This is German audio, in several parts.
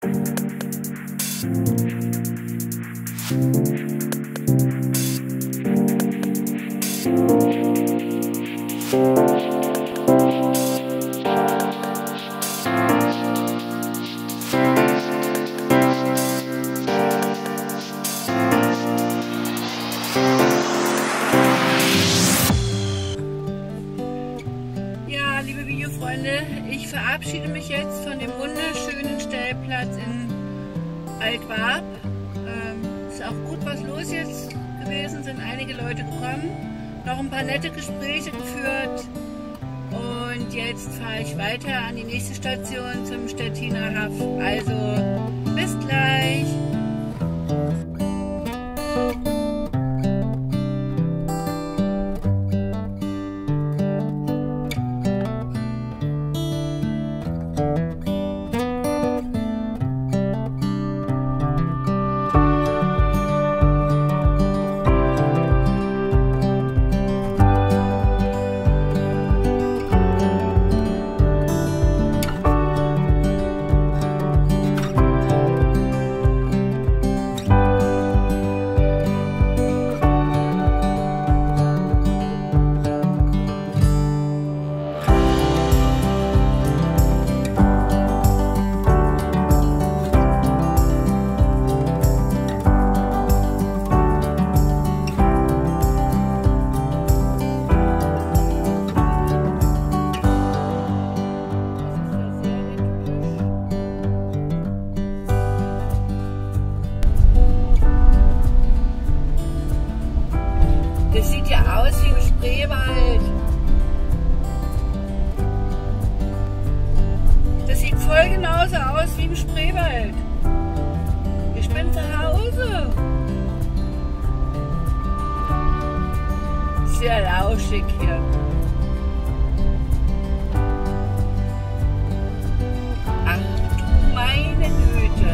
Liebe Videofreunde, ich verabschiede mich jetzt von dem wunderschönen Stellplatz in Altwarp. Ist auch gut was los jetzt gewesen, sind einige Leute gekommen, noch ein paar nette Gespräche geführt und jetzt fahre ich weiter an die nächste Station zum Stettiner Haff. Also bis gleich! Das sieht ja aus wie im Spreewald. Das sieht voll genauso aus wie im Spreewald. Ich bin zu Hause. Sehr lauschig hier. Ach du meine Güte.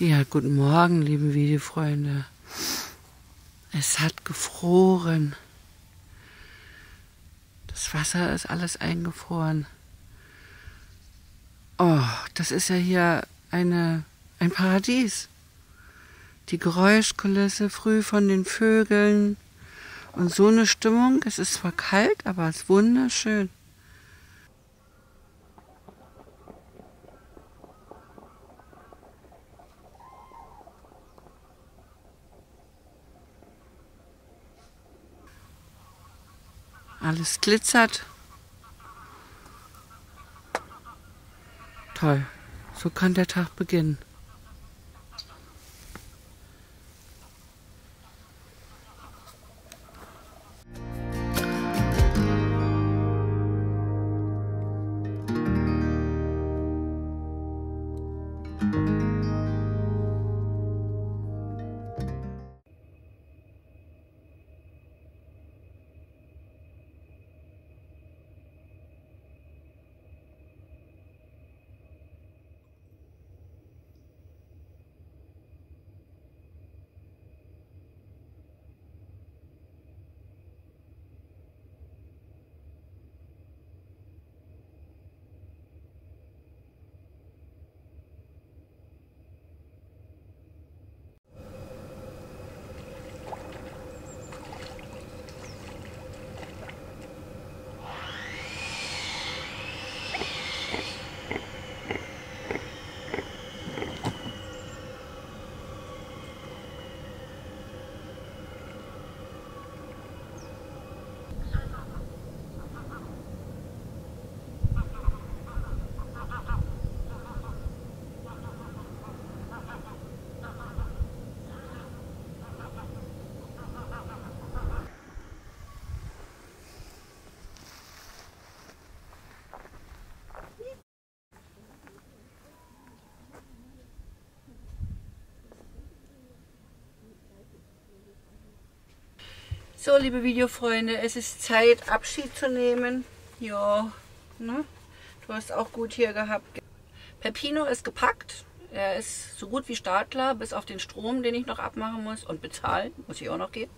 Ja, guten Morgen, liebe Videofreunde. Es hat gefroren. Das Wasser ist alles eingefroren. Oh, das ist ja hier ein Paradies. Die Geräuschkulisse früh von den Vögeln und so eine Stimmung. Es ist zwar kalt, aber es ist wunderschön. Alles glitzert. Toll. So kann der Tag beginnen. So, liebe Videofreunde, es ist Zeit, Abschied zu nehmen. Ja, ne? Du hast auch gut hier gehabt. Peppino ist gepackt. Er ist so gut wie startklar, bis auf den Strom, den ich noch abmachen muss. Und bezahlen, muss ich auch noch geben.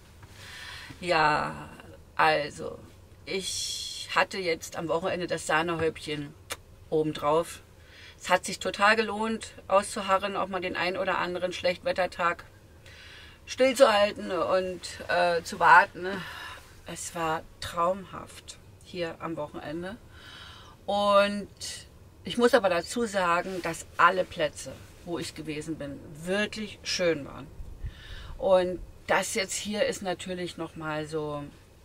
Ja, also, ich hatte jetzt am Wochenende das Sahnehäubchen obendrauf. Es hat sich total gelohnt, auszuharren, auch mal den einen oder anderen Schlechtwettertag stillzuhalten und zu warten. Es war traumhaft hier am Wochenende. Und ich muss aber dazu sagen, dass alle Plätze, wo ich gewesen bin, wirklich schön waren. Und das jetzt hier ist natürlich nochmal so,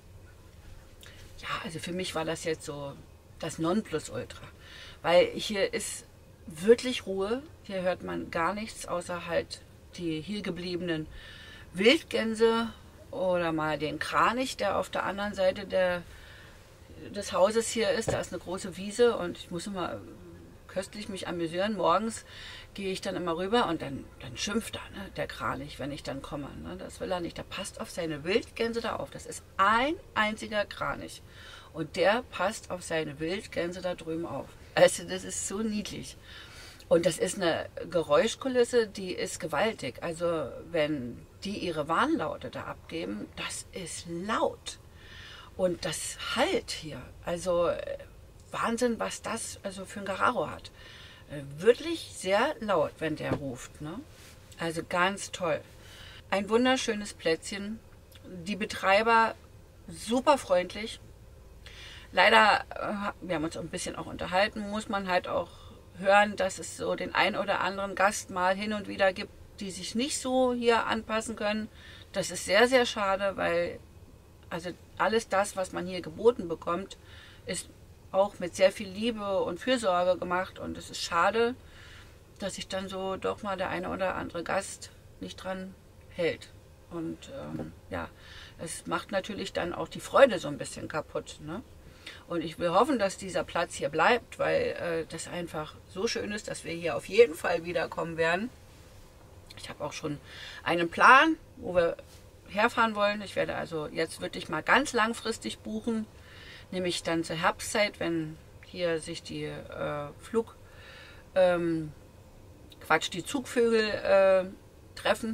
ja, also für mich war das jetzt so das Nonplusultra. Weil hier ist wirklich Ruhe. Hier hört man gar nichts, außer halt die hier gebliebenen Wildgänse oder mal den Kranich, der auf der anderen Seite des Hauses hier ist. Da ist eine große Wiese und ich muss immer köstlich mich amüsieren. Morgens gehe ich dann immer rüber und dann schimpft er, ne, der Kranich, wenn ich dann komme. Ne, das will er nicht. Der passt auf seine Wildgänse da auf. Das ist ein einziger Kranich und der passt auf seine Wildgänse da drüben auf. Also das ist so niedlich. Und das ist eine Geräuschkulisse, die ist gewaltig. Also wenn die ihre Warnlaute da abgeben, das ist laut. Und das hallt hier. Also Wahnsinn, was das also für ein Gararo hat. Wirklich sehr laut, wenn der ruft. Ne? Also ganz toll. Ein wunderschönes Plätzchen. Die Betreiber super freundlich. Leider, wir haben uns ein bisschen auch unterhalten, muss man halt auch hören, dass es so den ein oder anderen Gast mal hin und wieder gibt, die sich nicht so hier anpassen können. Das ist sehr, sehr schade, weil also alles das, was man hier geboten bekommt, ist auch mit sehr viel Liebe und Fürsorge gemacht. Und es ist schade, dass sich dann so doch mal der eine oder andere Gast nicht dran hält. Und ja, es macht natürlich dann auch die Freude so ein bisschen kaputt, ne? Und ich will hoffen, dass dieser Platz hier bleibt, weil das einfach so schön ist, dass wir hier auf jeden Fall wiederkommen werden. Ich habe auch schon einen Plan, wo wir herfahren wollen. Ich werde also jetzt wirklich mal ganz langfristig buchen, nämlich dann zur Herbstzeit, wenn hier sich die Quatsch, die Zugvögel treffen.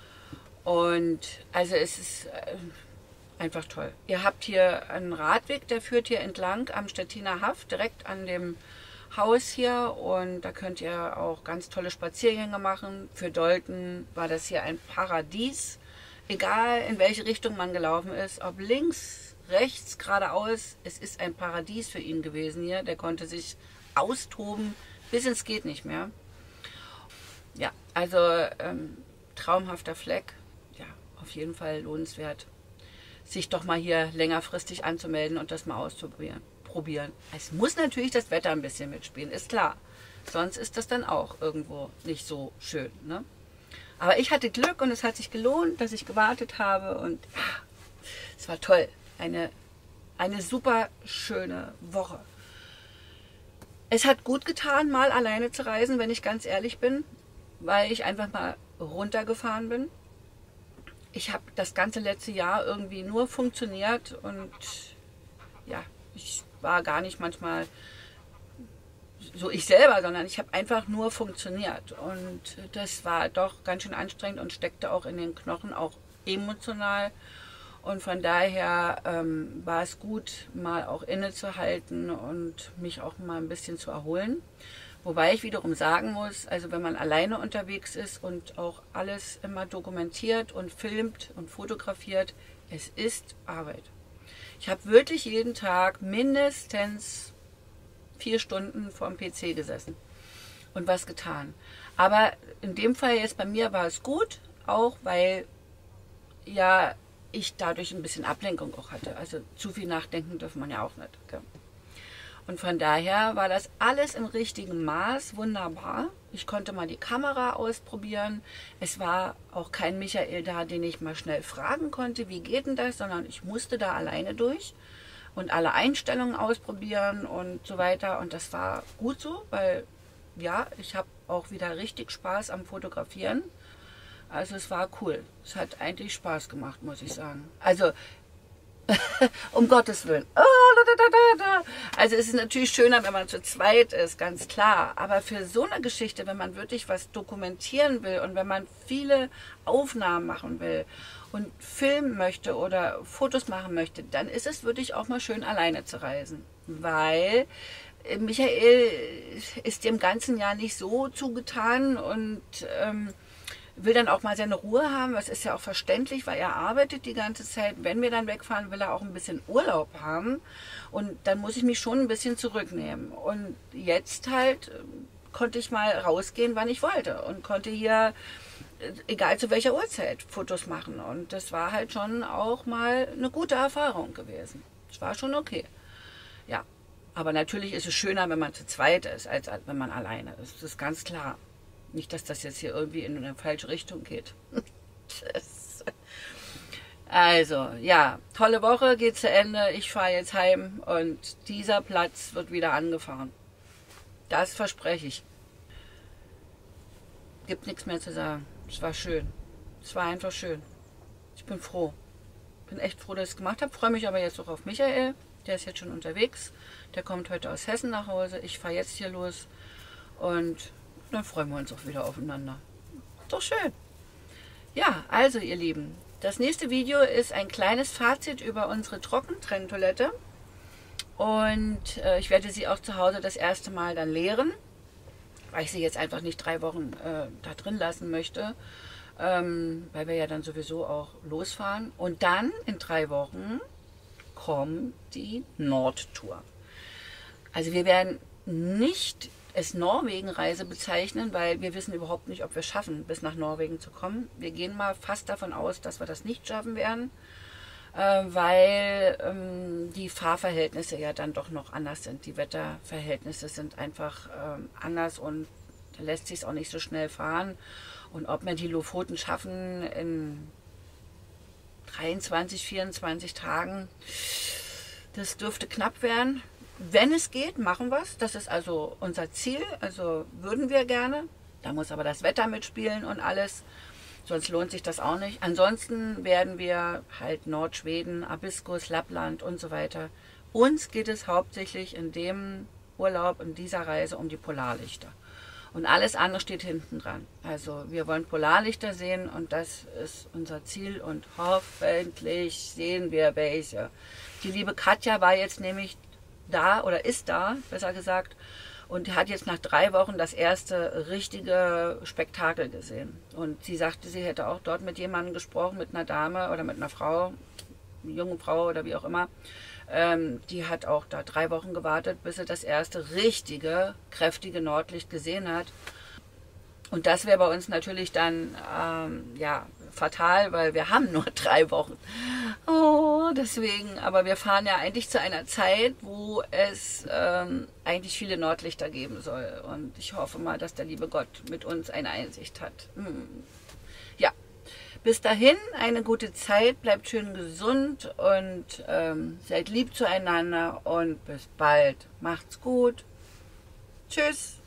Und also es ist einfach toll. Ihr habt hier einen Radweg, der führt hier entlang am Stettiner Haff, direkt an dem Haus hier. Und da könnt ihr auch ganz tolle Spaziergänge machen. Für Dolten war das hier ein Paradies. Egal in welche Richtung man gelaufen ist, ob links, rechts, geradeaus, es ist ein Paradies für ihn gewesen hier. Der konnte sich austoben, bis ins geht nicht mehr. Ja, also traumhafter Fleck. Ja, auf jeden Fall lohnenswert, sich doch mal hier längerfristig anzumelden und das mal auszuprobieren. Es muss natürlich das Wetter ein bisschen mitspielen, ist klar. Sonst ist das dann auch irgendwo nicht so schön, ne? Aber ich hatte Glück und es hat sich gelohnt, dass ich gewartet habe und ja, es war toll. Eine super schöne Woche. Es hat gut getan, mal alleine zu reisen, wenn ich ganz ehrlich bin, weil ich einfach mal runtergefahren bin. Ich habe das ganze letzte Jahr irgendwie nur funktioniert und ja, ich war gar nicht manchmal so ich selber, sondern ich habe einfach nur funktioniert. Und das war doch ganz schön anstrengend und steckte auch in den Knochen, auch emotional. Und von daher war es gut, mal auch innezuhalten und mich auch mal ein bisschen zu erholen. Wobei ich wiederum sagen muss, also wenn man alleine unterwegs ist und auch alles immer dokumentiert und filmt und fotografiert, es ist Arbeit. Ich habe wirklich jeden Tag mindestens 4 Stunden vorm PC gesessen und was getan. Aber in dem Fall jetzt bei mir war es gut, auch weil ja ich dadurch ein bisschen Ablenkung auch hatte. Also zu viel nachdenken darf man ja auch nicht. Gell? Und von daher war das alles im richtigen Maß wunderbar. Ich konnte mal die Kamera ausprobieren. Es war auch kein Michael da, den ich mal schnell fragen konnte, wie geht denn das, sondern ich musste da alleine durch und alle Einstellungen ausprobieren und so weiter. Und das war gut so, weil ja, ich habe auch wieder richtig Spaß am Fotografieren. Also es war cool. Es hat eigentlich Spaß gemacht, muss ich sagen. Also um Gottes Willen. Also es ist natürlich schöner, wenn man zu zweit ist, ganz klar. Aber für so eine Geschichte, wenn man wirklich was dokumentieren will und wenn man viele Aufnahmen machen will und filmen möchte oder Fotos machen möchte, dann ist es wirklich auch mal schön, alleine zu reisen. Weil Michael ist dem ganzen Jahr nicht so zugetan und will dann auch mal seine Ruhe haben. Das ist ja auch verständlich, weil er arbeitet die ganze Zeit. Wenn wir dann wegfahren, will er auch ein bisschen Urlaub haben. Und dann muss ich mich schon ein bisschen zurücknehmen. Und jetzt halt konnte ich mal rausgehen, wann ich wollte. Und konnte hier, egal zu welcher Uhrzeit, Fotos machen. Und das war halt schon auch mal eine gute Erfahrung gewesen. Es war schon okay. Ja, aber natürlich ist es schöner, wenn man zu zweit ist, als wenn man alleine ist. Das ist ganz klar. Nicht, dass das jetzt hier irgendwie in eine falsche Richtung geht. Also, ja, tolle Woche, geht zu Ende. Ich fahre jetzt heim und dieser Platz wird wieder angefahren. Das verspreche ich. Gibt nichts mehr zu sagen. Es war schön. Es war einfach schön. Ich bin froh. Bin echt froh, dass ich es gemacht habe. Freue mich aber jetzt auch auf Michael. Der ist jetzt schon unterwegs. Der kommt heute aus Hessen nach Hause. Ich fahre jetzt hier los und dann freuen wir uns auch wieder aufeinander. Doch schön. Ja, also ihr Lieben, das nächste Video ist ein kleines Fazit über unsere Trockentrenntoilette. Und ich werde sie auch zu Hause das erste Mal dann leeren, weil ich sie jetzt einfach nicht 3 Wochen da drin lassen möchte, weil wir ja dann sowieso auch losfahren. Und dann in 3 Wochen kommt die Nordtour. Also wir werden nicht es Norwegen-Reise bezeichnen, weil wir wissen überhaupt nicht, ob wir es schaffen, bis nach Norwegen zu kommen. Wir gehen mal fast davon aus, dass wir das nicht schaffen werden, weil die Fahrverhältnisse ja dann doch noch anders sind. Die Wetterverhältnisse sind einfach anders und da lässt sich es auch nicht so schnell fahren. Und ob wir die Lofoten schaffen in 23, 24 Tagen, das dürfte knapp werden. Wenn es geht, machen wir es. Das ist also unser Ziel. Also würden wir gerne. Da muss aber das Wetter mitspielen und alles. Sonst lohnt sich das auch nicht. Ansonsten werden wir halt Nordschweden, Abiskos, Lappland und so weiter. Uns geht es hauptsächlich in dem Urlaub, in dieser Reise um die Polarlichter. Und alles andere steht hinten dran. Also wir wollen Polarlichter sehen und das ist unser Ziel und hoffentlich sehen wir welche. Die liebe Katja war jetzt nämlich da oder ist da, besser gesagt, und hat jetzt nach 3 Wochen das erste richtige Spektakel gesehen. Und sie sagte, sie hätte auch dort mit jemandem gesprochen, mit einer Dame oder mit einer Frau, eine junge Frau oder wie auch immer. Die hat auch da 3 Wochen gewartet, bis sie das erste richtige, kräftige Nordlicht gesehen hat. Und das wäre bei uns natürlich dann ja, fatal, weil wir haben nur 3 Wochen. Oh, deswegen. Aber wir fahren ja eigentlich zu einer Zeit, wo es eigentlich viele Nordlichter geben soll. Und ich hoffe mal, dass der liebe Gott mit uns eine Einsicht hat. Ja, bis dahin eine gute Zeit, bleibt schön gesund und seid lieb zueinander und bis bald. Macht's gut. Tschüss.